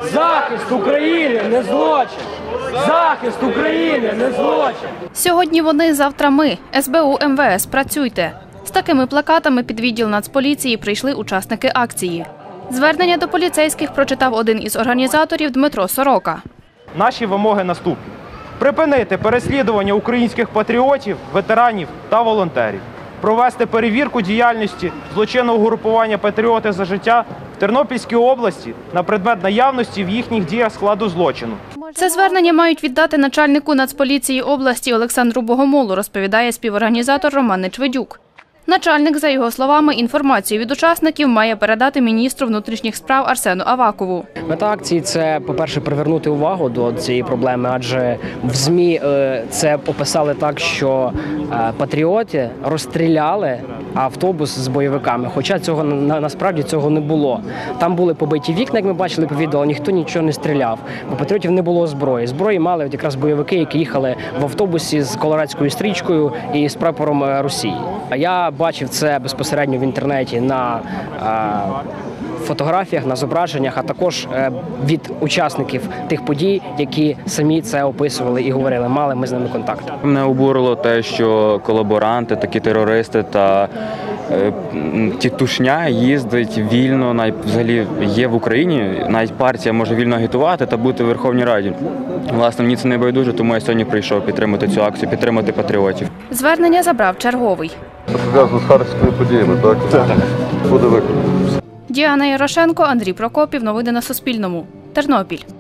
Захист України не злочин! Захист України не злочин! Сьогодні вони, завтра ми. СБУ, МВС, працюйте. З такими плакатами під відділ Нацполіції прийшли учасники акції. Звернення до поліцейських прочитав один із організаторів Дмитро Сорока. Наші вимоги наступні. Припинити переслідування українських патріотів, ветеранів та волонтерів. Провести перевірку діяльності злочинного угрупування «Патріоти за життя» в Тернопільській області на предмет наявності в їхніх діях складу злочину. Це звернення мають віддати начальнику Нацполіції області Олександру Богомолу, розповідає співорганізатор Роман Нечведюк. Начальник, за його словами, інформацію від учасників має передати міністру внутрішніх справ Арсену Авакову. Мета акції – це, по-перше, привернути увагу до цієї проблеми, адже в ЗМІ це описали так, що патріоти розстріляли автобус з бойовиками, хоча насправді цього не було. Там були побиті вікна, як ми бачили по відео, ніхто нічого не стріляв, бо патріотів не було зброї. Зброї мали якраз бойовики, які їхали в автобусі з колорадською стрічкою і з прапором Росії. Я бачив це безпосередньо в інтернеті на фотографіях, на зображеннях, а також від учасників тих подій, які самі це описували і говорили, мали ми з ними контакт. Мене обурило те, що колаборанти, такі терористи та тітушня їздить вільно, взагалі є в Україні, навіть партія може вільно агітувати та бути в Верховній Раді. Власне, мені це не байдуже, тому я сьогодні прийшов підтримати цю акцію, підтримати патріотів. Звернення забрав черговий. Пов'язано з харківськими подіями, так? Так. Буде виконано. Діана Ярошенко, Андрій Прокопів. Новини на Суспільному. Тернопіль.